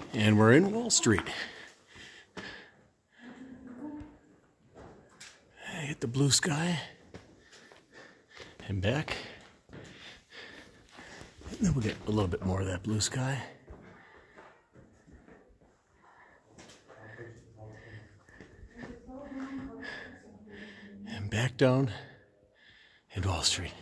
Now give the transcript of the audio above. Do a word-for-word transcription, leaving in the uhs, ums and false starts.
And we're in Wall Street. Hit the blue sky and back. And then we'll get a little bit more of that blue sky. And back down in Wall Street.